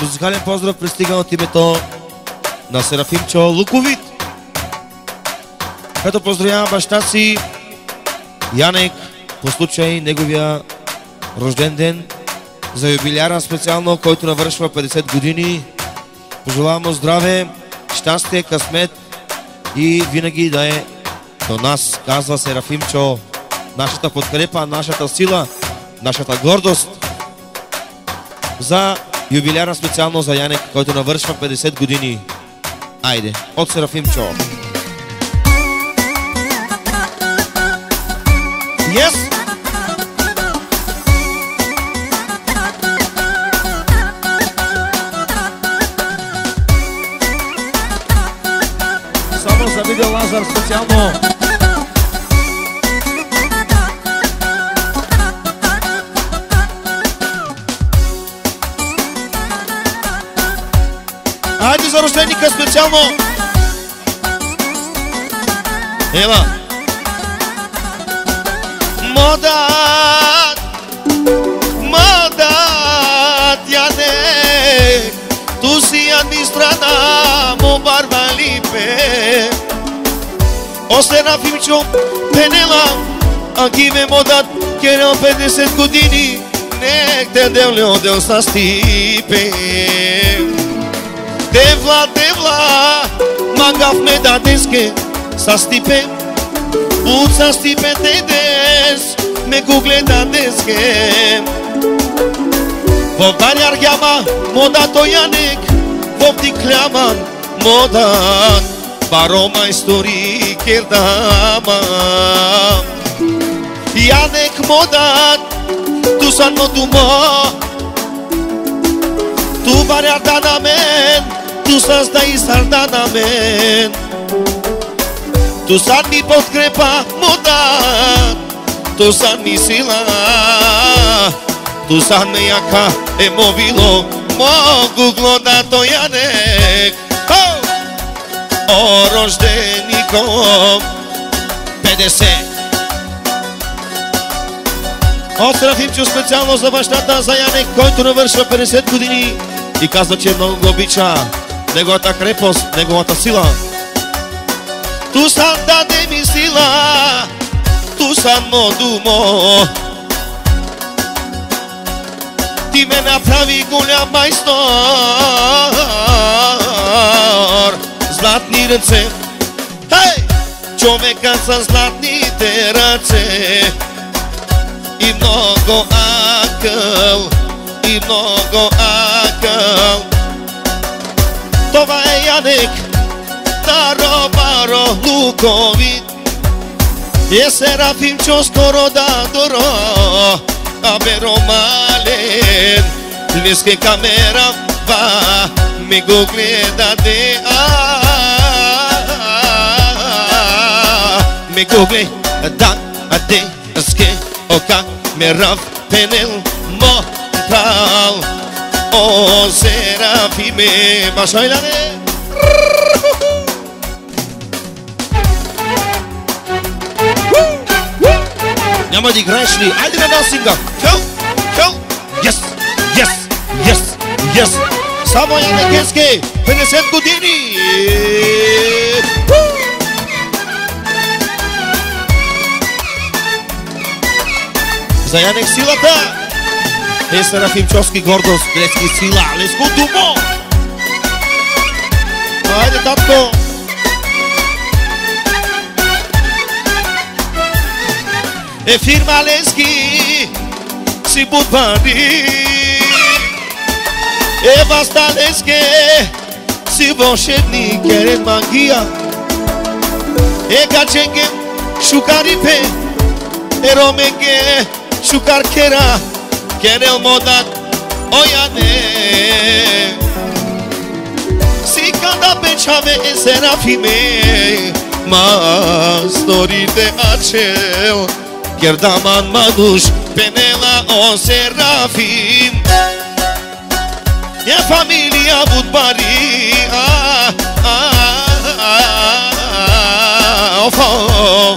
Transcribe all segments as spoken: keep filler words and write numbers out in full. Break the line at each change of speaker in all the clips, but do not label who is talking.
Музикален поздрав пристига от името на Серафимчо Луковит, като поздравява баща си Янек по случай неговия рожден ден, за юбиляра специално, който навършва петдесет години. Пожелавам му здраве, щастие, късмет и винаги да е до нас, казва Серафимчо. Нашата подкрепа, нашата сила, нашата гордост за юбиляра специално за Янек, който навършва петдесет години. Айде, от Серафимчо. Yes! Само за видео Лазар специално. Айде за рожденика специално. Ела. Модат, модат, Янек, tu si administrada mo barbalipe. O Serafincho Penela, aqui me modat, quero петдесет години, нек те девле дел sa stipe. Devla, devla, magaf me dadeske sa stipe. Uța stipe te des, me google dadeske. Voptari argheama, modat o Янек, vopti kleaman, modat, baroma istoric erdama. Янек modat, tu san modumo, tu bari ardanamen, tu san stai sardanamen. Tu san mi подкрепа, modat, tu san mi sila. Tu san me jaка е мобило, могу глодато Янек. О, рождеником петдесет. От Серафимчо специално за бащата, за Янек, който навършва петдесет години и казва, че много го обича, неговата крепост, неговата сила. Ту сан даде ми сила, ту сан модумо. Ти ме направи голям майстор, златни ръце, хей, човека с златните ръце. И много акъл, и много акъл. Това е Янек, Таро Баро Луковит. Е Серафимчо скоро да доро, аберо мален. Леске камера va, ми го гледате, ми го гледате, ске ока мерав пенел морал. О, Серафиме, башайлане. Няма да играеш ли? Айде на дансинга! Хел! Хел! Yes! Yes! Yes! Yes! Само Янекенски! петдесет години! За Янек силата! Е Серафимчовски гордост, грецки сила! Леско думо! Айде, татко! Е фирма Лески си будбари. Е баста Леске си вълшебник, керен магия. Е гаченге шукарипе, е роменге шукаркера, керел модат о Янек. Си када печаве е Серафиме, масторите ачел. Gerdaman maduş penela o Serafim. E familia budbari, ah, ah, ah, of, oh.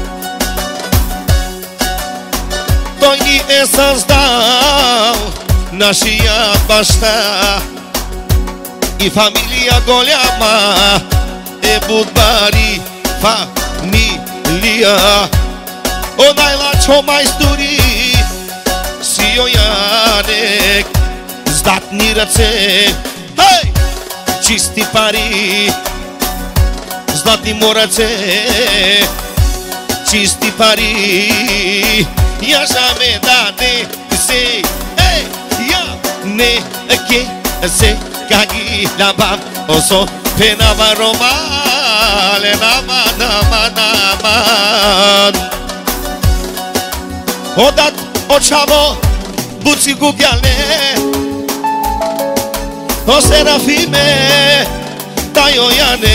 Той ни е създал нашия баща и фамилия голяма е Будбари фамилия. Onaj lačo majstori Sio Janek Zdatni rъце Hej! Чисти пари Zlatni mu rъце Чисти пари Я жаме да не се Ей! Я не ке се Каги набам Осо пенава ромале Наман, наман, наман Odat očavo buci gugjale O serafime tayo yane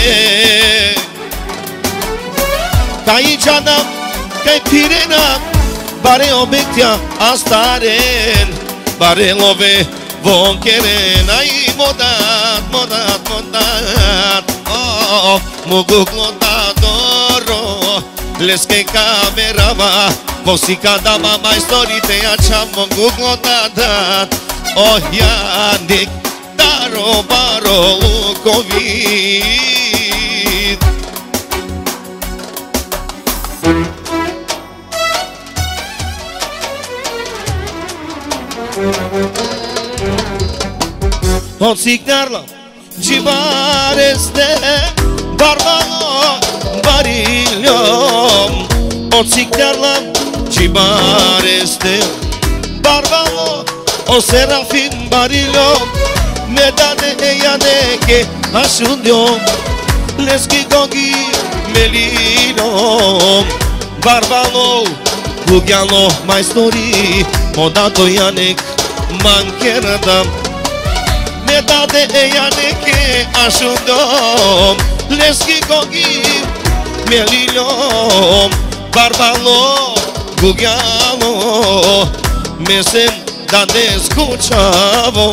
Kai canam kai pirenam Bare obetya astaren Bare love vonkeren Ay modat modat modat Oh muguglo dadoro Leske kamerava Música da mama istorite Açam Google dadat Oh Janek Daro baro Covid Od signarla Civareste Barbalo Bariljom Od signarla Civareste Barbalo O serafim barilo Medane e Janeke Aşundiom Leski gogi melino Barbalo Gugyalo majstori Modato Janek Mankeradam Medane e Janeke Aşundiom Leski gogi melino Barbalo Gugyalo Mesem da ne escuchavo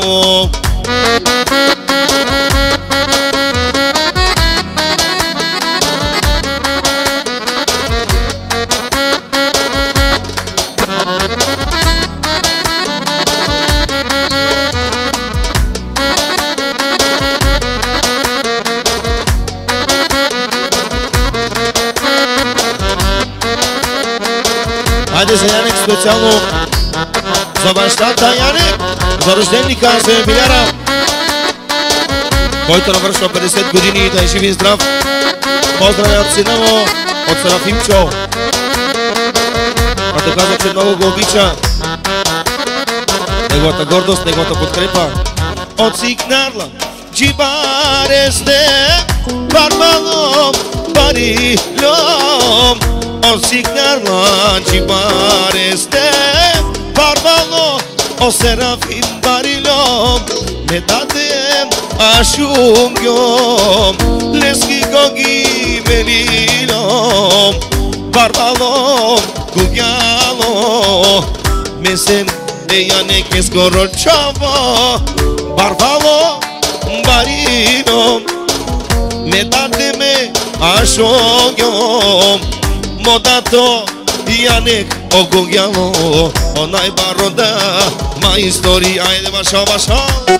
Хайде за Янек специално за бащата Янек, за рожденника, за юбиляра, който навършва петдесет години, да е жив и здрав. Поздравя от сина му, от Серафимчо. А той каза, че много го обича. Неговата гордост, неговата подкрепа. От Сигнарла, Джибаресте, Барбалом, Барилом. От Сигнарла, Джибаресте, Barbalo, o serafim barilom Me dadem ashungyom Leski gogi melilom Barbalo, gugyalo Mesem de Janek esgorochavo Barbalo, barilom Me dadem ashungyom Modato Janek Ogugyalo Onaj baroda Ma istoriji Ajde baša baša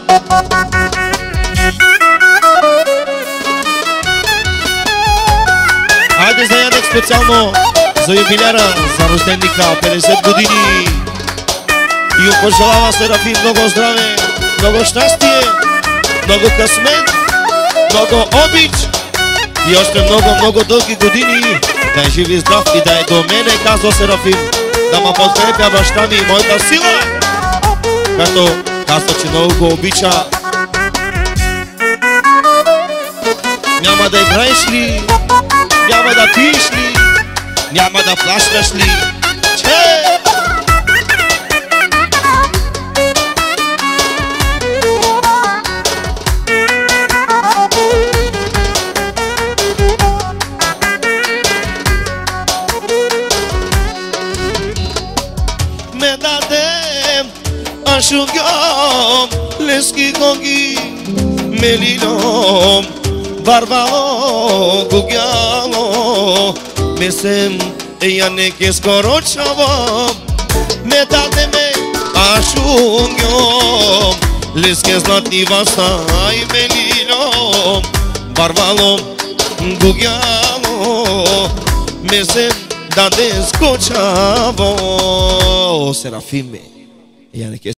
Ajde za Janek specijalno za jubiljara, za rođennika pedeset godini I on poželava Serafim mnogo zdrave, mnogo šťastije, mnogo kasmet, mnogo obič I ošte mnogo, mnogo dolgi godini Da je živ i zdrav I da je do mene kazao Serafim Da ma подкрепя баща ми и моята сила Като казва, че много го обича Няма да играеш ли? Няма да пиеш ли? Няма да плащаш ли? Че? Ashungyom, leski gogi melilom Barbalo, gugyalo Mesem e Janek esgorochavo Me dademe Ašungio, liske zlatni vastaj melino, barvalo, gugjalo, mislim da deskočavo. Serafime, Janek je